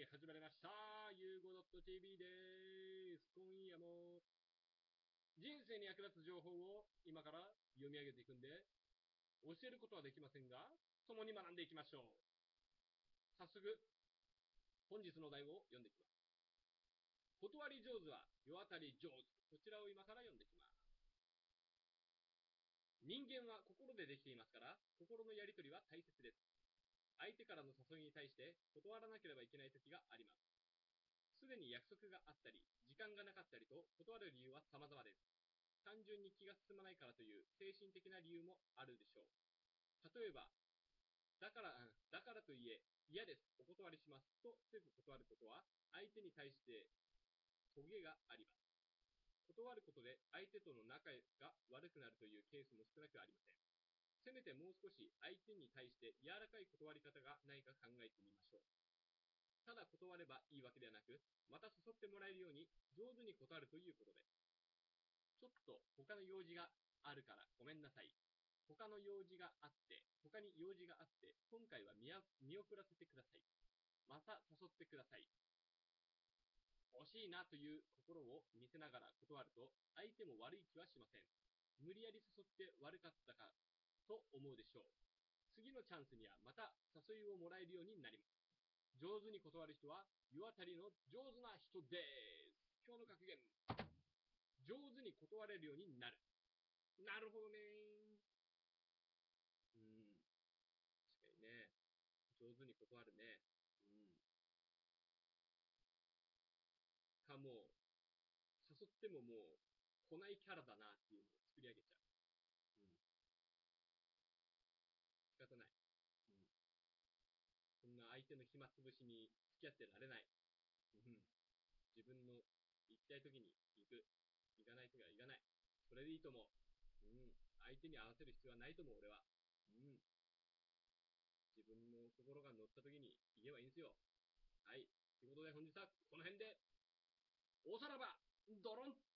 始まりました。ゆうご .tv です。今夜も人生に役立つ情報を今から読み上げていくんで、教えることはできませんが、共に学んでいきましょう。早速、本日の題を読んでいきます。断り上手は世当たり上手。こちらを今から読んでいきます。人間は心でできていますから、心のやりとりは大切です。相手からの誘いに対して断らなければいけない時があります。すでに約束があったり、時間がなかったりと断る理由は様々です。単純に気が進まないからという精神的な理由もあるでしょう。例えば、だからといえ、嫌です、お断りしますとせず断ることは、相手に対してトゲがあります。断ることで相手との仲が悪くなるというケースも少なくありません。せめてもう少し相手に対して柔らかい断り方がないか考えてみましょう。ただ断ればいいわけではなく、また誘ってもらえるように上手に断るということです。ちょっと他の用事があるからごめんなさい。他に用事があって、今回は見送らせてください。また誘ってください。惜しいなという心を見せながら断ると、相手も悪い気はしません。無理やり誘って悪かったかと思うでしょう。次のチャンスにはまた誘いをもらえるようになります。上手に断る人は世当たりの上手な人です。今日の格言。上手に断れるようになる。なるほどね。確かにね。上手に断るね。もう、誘ってももう、来ないキャラだなっていうのを作り上げちゃう。仕方ない。そんな相手の暇つぶしに付き合ってられない。自分の行きたい時に行く。行かない時は行かない。それでいいと思う。相手に合わせる必要はないと思う、俺は。自分の心が乗った時に行けばいいんですよ。はい。ということで本日はこの辺で、おさらばドロン